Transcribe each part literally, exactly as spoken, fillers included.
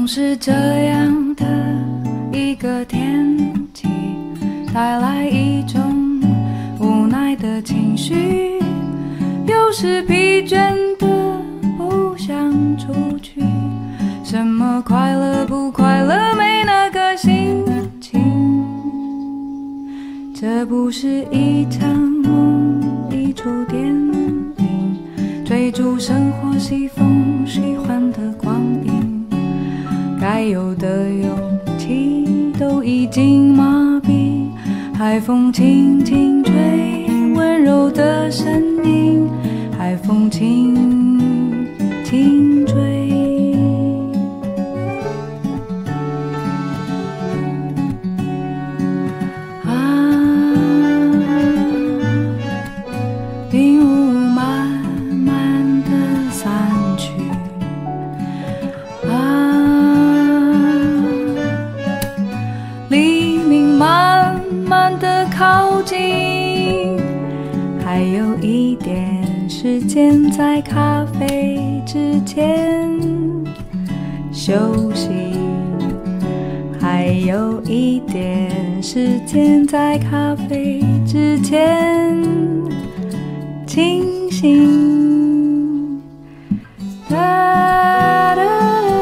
总是这样的一个天气，带来一种无奈的情绪，有时疲倦的不想出去，什么快乐不快乐没那个心情，这不是一场梦，一出电影，追逐生活西风喜欢的光阴，该有的勇气都已经麻痹，海风轻轻吹，温柔的声音，海风轻轻吹。还有一点时间在咖啡之前休息，还有一点时间在咖啡之前清醒。哒哒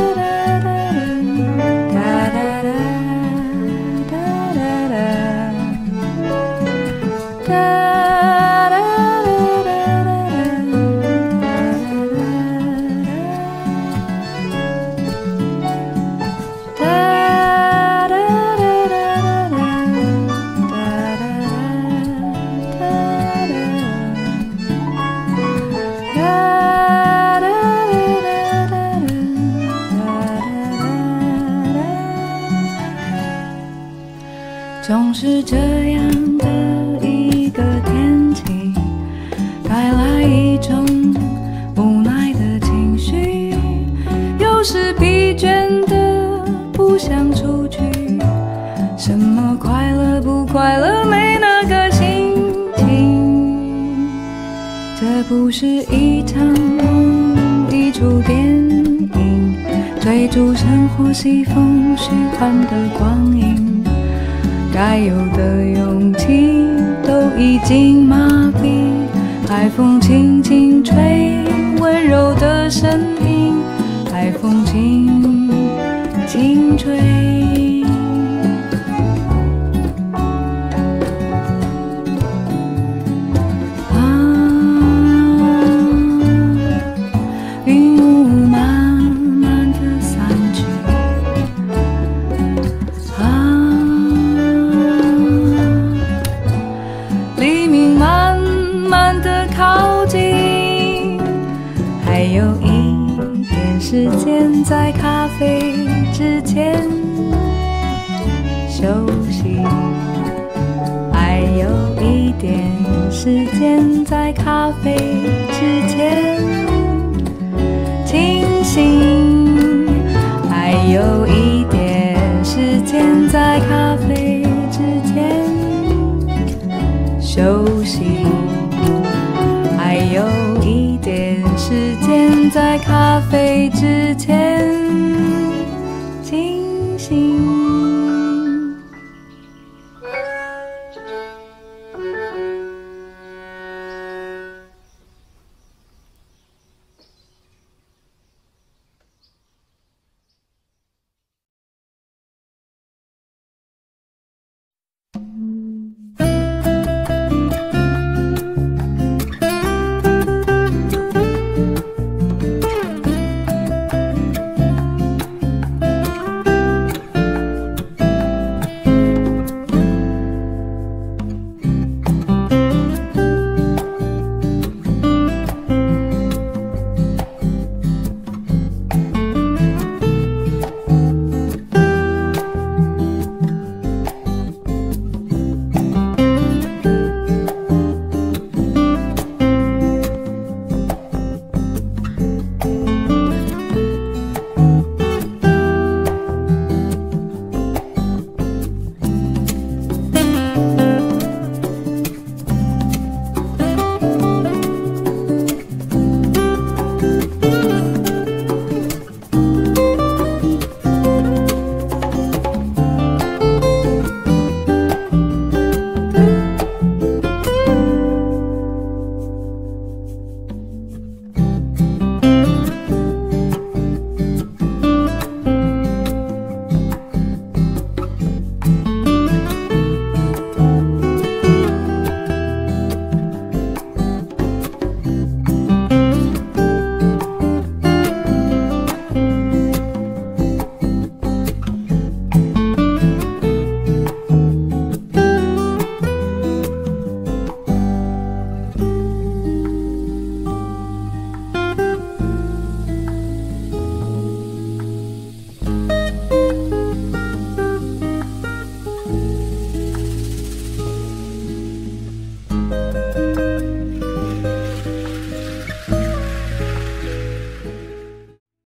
总是这样的一个天气，带来一种无奈的情绪，有时疲倦的不想出去，什么快乐不快乐没那个心情，这不是一场梦，一出电影，追逐生活西风虚幻的光阴，该有的勇气都已经麻痹，海风轻轻吹，温柔的声音，海风轻轻吹。啊，云雾慢慢地散去，靠近，还有一点时间在咖啡之前休息，还有一点时间在咖啡之前清醒，还有一点时间在咖啡之前休息，还有一点时间在咖啡之前